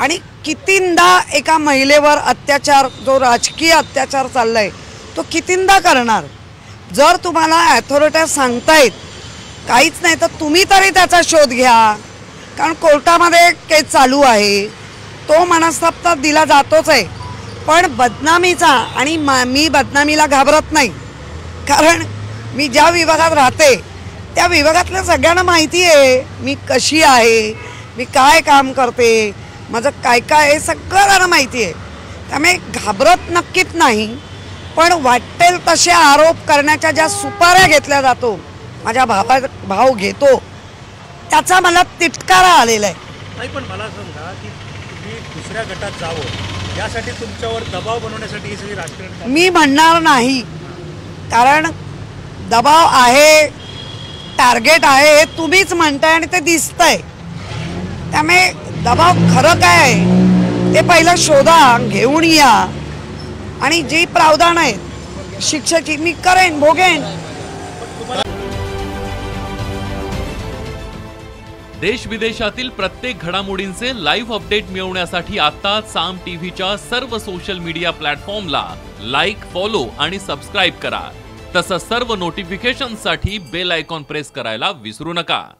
आणि कितींदा एका महिलेवर अत्याचार, जो राजकीय अत्याचार चाललाय तो कितींदा करणार। जर तुम्हाला अथॉरिटी सांगतायत काहीच नाही तर तुम्ही तरी त्याचा शोध घ्या, कारण कोर्टामध्ये केस चालू आहे, तो मनस्ताप दिला जातोच आहे। पण बदनामीचा, आणि मी बदनामीला घाबरत नाही, कारण मी ज्या विभागात राहते त्या विभागातल्या सगळ्यांना माहिती आहे मी कशी आहे, मी काय काम करते, माझं काय काय आहे सगळ्यांना माहिती आहे। त्यामुळे घाबरत नक्कीच नाही, पण वाटेल तसे आरोप करण्याच्या ज्या सुपाऱ्या घेतल्या जातो, माझ्या भाव घेतो, त्याचा मला तिटकारा आलेला आहे। नाही, पण मला सांगा की तुम्ही दुसऱ्या गटात जावं यासाठी तुमच्यावर दबाव बनवण्यासाठी ही सगळी राजकारण मी म्हणणार नाही, कारण दबाव आहे, टार्गेट आहे हे तुम्हीच म्हणताय आणि ते दिसतंय। त्यामुळे दबाव खरं काय आहे ते पहिलं शोधा, घेऊन या, आणि जी प्रावधान आहेत शिक्षेची मी करेन, भोगेन। देश विदेशातील प्रत्येक घडामोडींचे लाईव्ह अपडेट मिळवण्यासाठी आता साम टीव्हीच्या सर्व सोशल मीडिया प्लॅटफॉर्मला लाईक, फॉलो आणि सबस्क्राईब करा। तसंच सर्व नोटिफिकेशनसाठी बेल आयकॉन प्रेस करायला विसरू नका।